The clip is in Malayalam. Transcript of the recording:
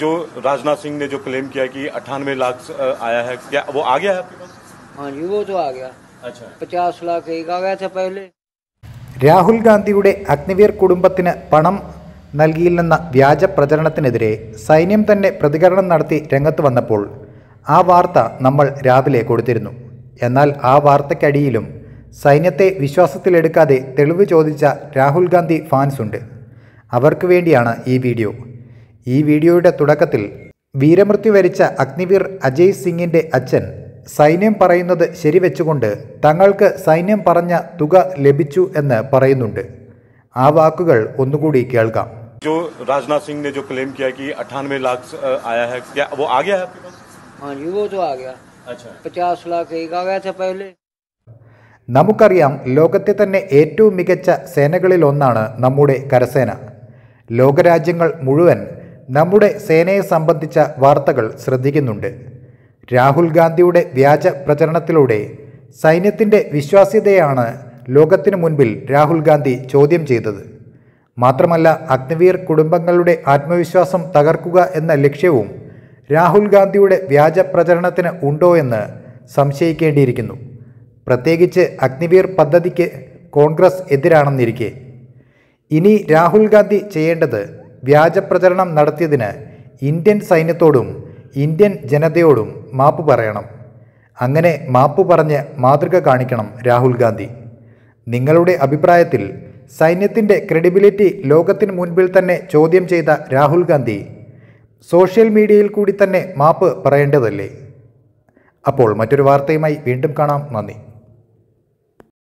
जो राजनाथ सिंह ने जो क्लेम किया कि 98 लाख आया है, क्या वो आ गया है आपके पास? हाँ जी, वो तो आ गया। अच्छा, 50 लाख एक आ गया था पहले। രാഹുൽ ഗാന്ധിയുടെ അഗ്നിവീർ കുടുംബത്തിന് പണം നൽകിയില്ലെന്ന വ്യാജ പ്രചരണത്തിനെതിരെ സൈന്യം തന്നെ പ്രതികരണം നടത്തി രംഗത്ത് വന്നപ്പോൾ ആ വാർത്ത നമ്മൾ രാവിലെ കൊടുത്തിരുന്നു. എന്നാൽ ആ വാർത്തയ്ക്കടിയിലും സൈന്യത്തെ വിശ്വാസത്തിലെടുക്കാതെ തെളിവ് ചോദിച്ച രാഹുൽ ഗാന്ധി ഫാൻസ് ഉണ്ട്. അവർക്ക് വേണ്ടിയാണ് ഈ വീഡിയോ. ഈ വീഡിയോയുടെ തുടക്കത്തിൽ വീരമൃത്യു വരിച്ച അഗ്നിവീർ അജയ് സിംഗിൻ്റെ അച്ഛൻ സൈന്യം പറയുന്നത് ശരിവെച്ചുകൊണ്ട് തങ്ങൾക്ക് സൈന്യം പറഞ്ഞ തുക ലഭിച്ചു എന്ന് പറയുന്നുണ്ട്. ആ വാക്കുകൾ ഒന്നുകൂടി കേൾക്കാം. जो राजनाथ सिंह ने जो क्लेम किया कि 98 लाख आया है, क्या वो आ गया है आपके पास? हाँ जी, वो तो आ गया। अच्छा, 50 लाख एक आ गया था पहले। നമുക്കറിയാം, ലോകത്തെ തന്നെ ഏറ്റവും മികച്ച സേനകളിലൊന്നാണ് നമ്മുടെ കരസേന. ലോകരാജ്യങ്ങൾ മുഴുവൻ നമ്മുടെ സേനയെ സംബന്ധിച്ച വാർത്തകൾ ശ്രദ്ധിക്കുന്നുണ്ട്. രാഹുൽ ഗാന്ധിയുടെ വ്യാജ പ്രചരണത്തിലൂടെ സൈന്യത്തിൻ്റെ വിശ്വാസ്യതയാണ് ലോകത്തിനു മുൻപിൽ രാഹുൽ ഗാന്ധി ചോദ്യം ചെയ്തത്. മാത്രമല്ല, അഗ്നിവീർ കുടുംബങ്ങളുടെ ആത്മവിശ്വാസം തകർക്കുക എന്ന ലക്ഷ്യവും രാഹുൽ ഗാന്ധിയുടെ വ്യാജ പ്രചരണത്തിന് ഉണ്ടോ എന്ന് സംശയിക്കേണ്ടിയിരിക്കുന്നു. പ്രത്യേകിച്ച് അഗ്നിവീർ പദ്ധതിക്ക് കോൺഗ്രസ് എതിരാണെന്നിരിക്കെ. ഇനി രാഹുൽ ഗാന്ധി ചെയ്യേണ്ടത് വ്യാജ പ്രചരണം നടത്തിയതിന് ഇന്ത്യൻ സൈന്യത്തോടും ഇന്ത്യൻ ജനതയോടും മാപ്പ് പറയണം. അങ്ങനെ മാപ്പ് പറഞ്ഞ് മാതൃക കാണിക്കണം രാഹുൽ ഗാന്ധി. നിങ്ങളുടെ അഭിപ്രായത്തിൽ സൈന്യത്തിൻ്റെ ക്രെഡിബിലിറ്റി ലോകത്തിന് മുൻപിൽ തന്നെ ചോദ്യം ചെയ്ത രാഹുൽ ഗാന്ധി സോഷ്യൽ മീഡിയയിൽ കൂടി തന്നെ മാപ്പ് പറയേണ്ടതല്ലേ? അപ്പോൾ മറ്റൊരു വാർത്തയുമായി വീണ്ടും കാണാം. നന്ദി.